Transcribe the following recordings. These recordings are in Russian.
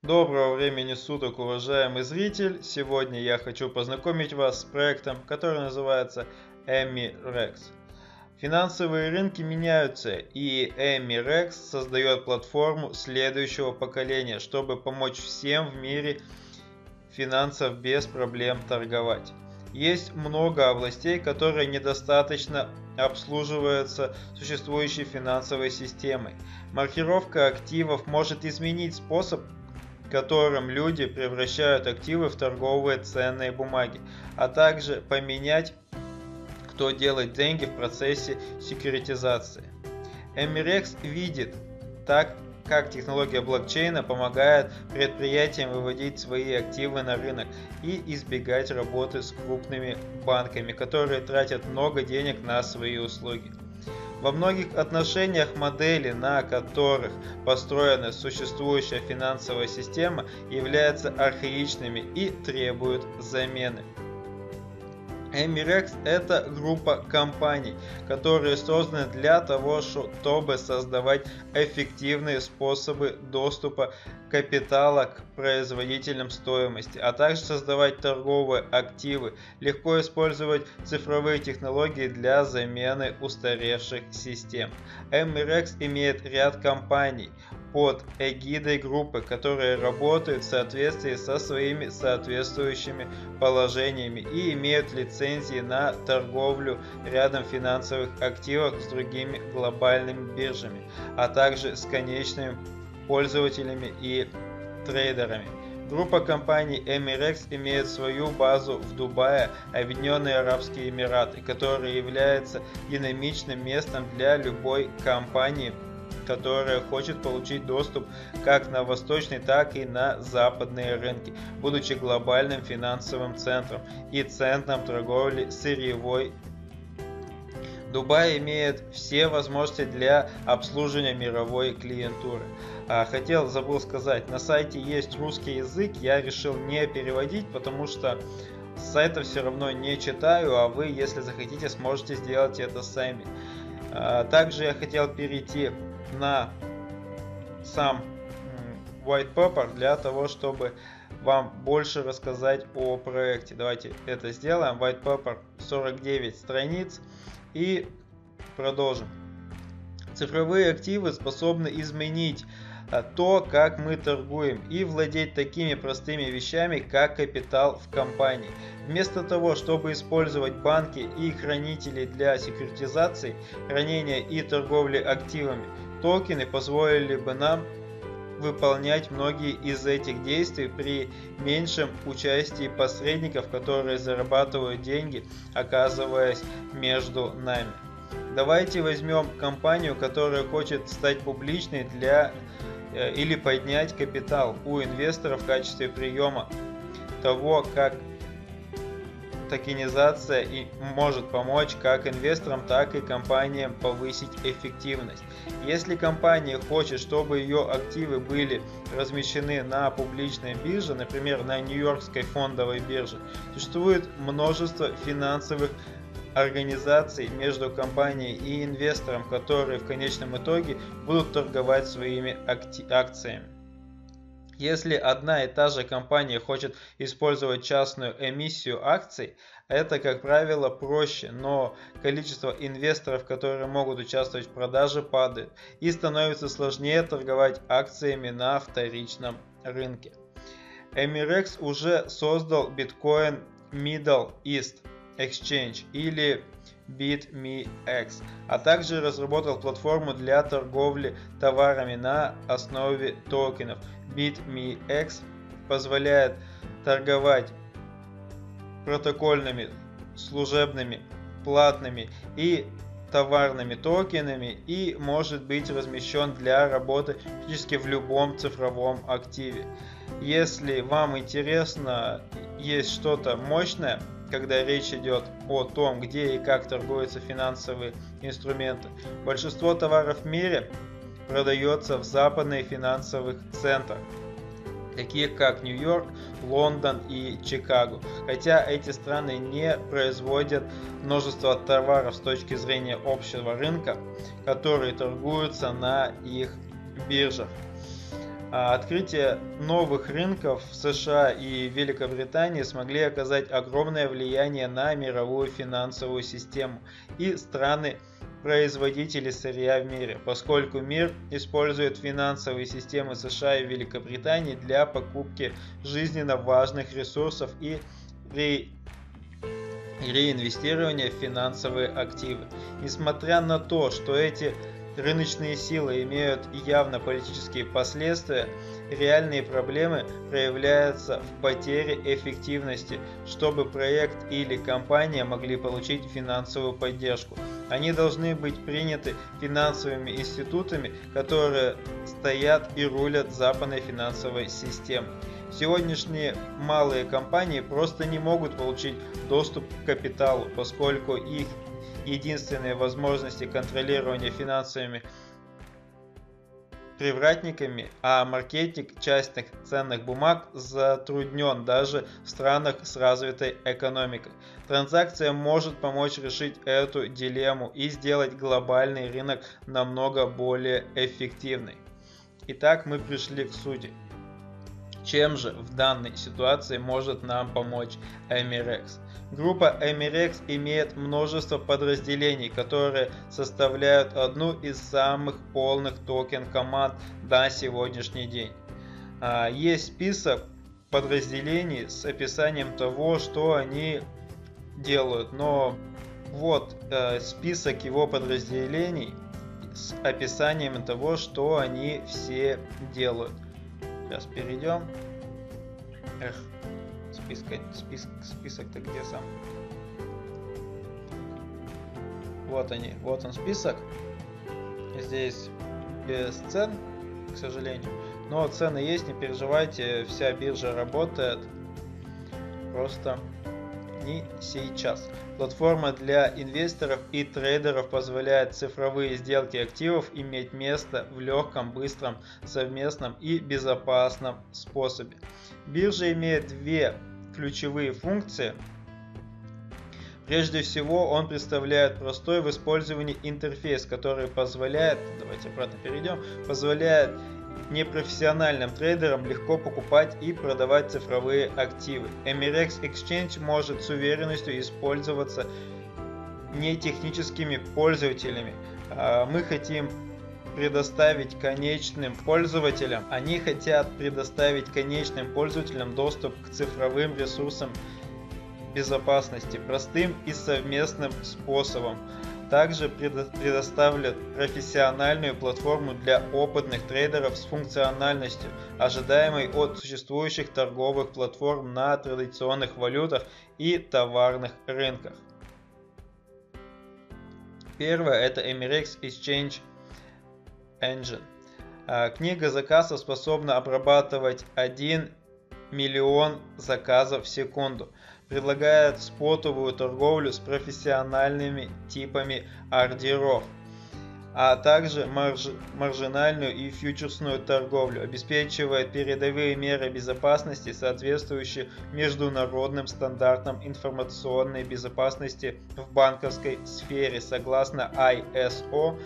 Доброго времени суток, уважаемый зритель! Сегодня я хочу познакомить вас с проектом, который называется EmiRex. Финансовые рынки меняются, и EmiRex создает платформу следующего поколения, чтобы помочь всем в мире финансов без проблем торговать. Есть много областей, которые недостаточно обслуживаются существующей финансовой системой. Маркировка активов может изменить способ, которым люди превращают активы в торговые ценные бумаги, а также поменять, кто делает деньги в процессе секьюритизации. EmiRex видит, как технология блокчейна помогает предприятиям выводить свои активы на рынок и избегать работы с крупными банками, которые тратят много денег на свои услуги. Во многих отношениях модели, на которых построена существующая финансовая система, являются архаичными и требуют замены. EmiRex – это группа компаний, которые созданы для того, чтобы создавать эффективные способы доступа капитала к производителям стоимости, а также создавать торговые активы, легко использовать цифровые технологии для замены устаревших систем. EmiRex имеет ряд компаний под эгидой группы, которые работают в соответствии со своими соответствующими положениями и имеют лицензии на торговлю рядом финансовых активов с другими глобальными биржами, а также с конечными пользователями и трейдерами. Группа компаний EmiRex имеет свою базу в Дубае, Объединенные Арабские Эмираты, который является динамичным местом для любой компании, которая хочет получить доступ как на восточный, так и на западные рынки, будучи глобальным финансовым центром и центром торговли сырьевой. Дубай имеет все возможности для обслуживания мировой клиентуры. Забыл сказать, на сайте есть русский язык, я решил не переводить, потому что с сайта все равно не читаю, а вы, если захотите, сможете сделать это сами. Также я хотел перейти на сам white paper для того, чтобы вам больше рассказать о проекте. Давайте это сделаем. White paper 49 страниц и продолжим. Цифровые активы способны изменить то, как мы торгуем, и владеть такими простыми вещами, как капитал в компании. Вместо того, чтобы использовать банки и хранители для секьюритизации, хранения и торговли активами, токены позволили бы нам выполнять многие из этих действий при меньшем участии посредников, которые зарабатывают деньги, оказываясь между нами. Давайте возьмем компанию, которая хочет стать публичной или поднять капитал у инвесторов в качестве приема того, как токенизация может помочь как инвесторам, так и компаниям повысить эффективность. Если компания хочет, чтобы ее активы были размещены на публичной бирже, например, на Нью-Йоркской фондовой бирже, существует множество финансовых организаций между компанией и инвестором, которые в конечном итоге будут торговать своими акциями. Если одна и та же компания хочет использовать частную эмиссию акций, это, как правило, проще, но количество инвесторов, которые могут участвовать в продаже, падает, и становится сложнее торговать акциями на вторичном рынке. EmiRex уже создал Bitcoin Middle East Exchange или BitMEX, а также разработал платформу для торговли товарами на основе токенов. BitMEX позволяет торговать протокольными, служебными, платными и товарными токенами и может быть размещен для работы практически в любом цифровом активе. Если вам интересно, есть что-то мощное, когда речь идет о том, где и как торгуются финансовые инструменты, большинство товаров в мире продается в западных финансовых центрах, таких как Нью-Йорк, Лондон и Чикаго, хотя эти страны не производят множество товаров с точки зрения общего рынка, которые торгуются на их биржах. Открытие новых рынков в США и Великобритании смогли оказать огромное влияние на мировую финансовую систему и страны-производители сырья в мире, поскольку мир использует финансовые системы США и Великобритании для покупки жизненно важных ресурсов и реинвестирования в финансовые активы. Несмотря на то, что эти рыночные силы имеют явно политические последствия, реальные проблемы проявляются в потере эффективности, чтобы проект или компания могли получить финансовую поддержку. Они должны быть приняты финансовыми институтами, которые стоят и рулят западной финансовой системой. Сегодняшние малые компании просто не могут получить доступ к капиталу, поскольку их единственные возможности контролирования финансовыми привратниками, а маркетинг частных ценных бумаг затруднен даже в странах с развитой экономикой. Транзакция может помочь решить эту дилемму и сделать глобальный рынок намного более эффективным. Итак, мы пришли к сути. Чем же в данной ситуации может нам помочь Emirex? Группа Emirex имеет множество подразделений, которые составляют одну из самых полных токен-команд на сегодняшний день. Есть список подразделений с описанием того, что они делают, но вот список его подразделений с описанием того, что они все делают. Сейчас перейдем. Список-то где сам? Вот они, вот он список. Здесь без цен, к сожалению. Но цены есть, не переживайте, вся биржа работает. Просто не сейчас. Платформа для инвесторов и трейдеров позволяет цифровые сделки активов иметь место в легком, быстром, совместном и безопасном способе. Биржа имеет две ключевые функции. Прежде всего, он представляет простой в использовании интерфейс, который позволяет, давайте обратно перейдем, позволяет непрофессиональным трейдерам легко покупать и продавать цифровые активы. Emirex Exchange может с уверенностью использоваться нетехническими пользователями. Мы хотим предоставить конечным пользователям, они хотят предоставить конечным пользователям доступ к цифровым ресурсам безопасности простым и совместным способом. Также предоставляет профессиональную платформу для опытных трейдеров с функциональностью, ожидаемой от существующих торговых платформ на традиционных валютах и товарных рынках. Первое — это Emirex Exchange Engine. Книга заказов способна обрабатывать 1 миллион заказов в секунду. Предлагает спотовую торговлю с профессиональными типами ордеров, а также маржинальную и фьючерсную торговлю. Обеспечивает передовые меры безопасности, соответствующие международным стандартам информационной безопасности в банковской сфере согласно ISO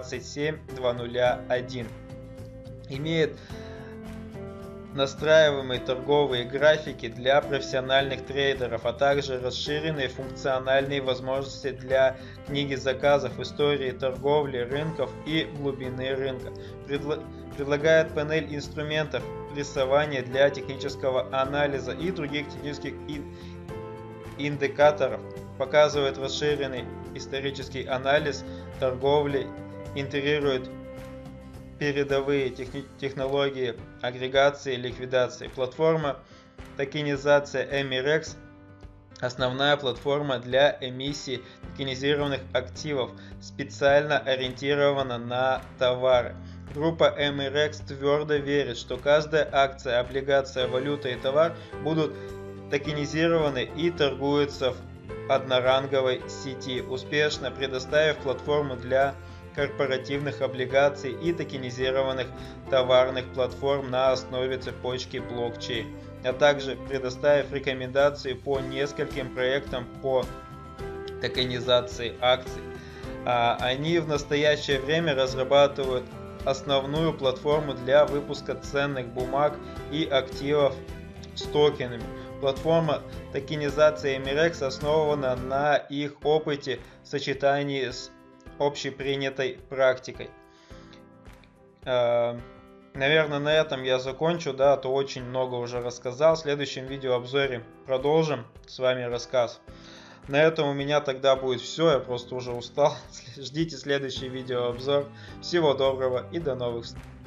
27201. Имеет настраиваемые торговые графики для профессиональных трейдеров, а также расширенные функциональные возможности для книги заказов, истории торговли, рынков и глубины рынка. Предлагает панель инструментов рисования для технического анализа и других технических индикаторов. Показывает расширенный исторический анализ торговли, интегрирует передовые технологии агрегации и ликвидации. Платформа токенизация Emirex – основная платформа для эмиссии токенизированных активов, специально ориентирована на товары. Группа Emirex твердо верит, что каждая акция, облигация, валюта и товар будут токенизированы и торгуются в одноранговой сети, успешно предоставив платформу для корпоративных облигаций и токенизированных товарных платформ на основе цепочки блокчейн, а также предоставив рекомендации по нескольким проектам по токенизации акций. Они в настоящее время разрабатывают основную платформу для выпуска ценных бумаг и активов с токенами. Платформа токенизации Emirex основана на их опыте в сочетании с общепринятой практикой. Наверное, на этом я закончу, да, а то очень много уже рассказал. В следующем видеообзоре продолжим с вами рассказ. На этом у меня тогда будет все, я просто уже устал. Ждите следующий видеообзор. Всего доброго и до новых встреч.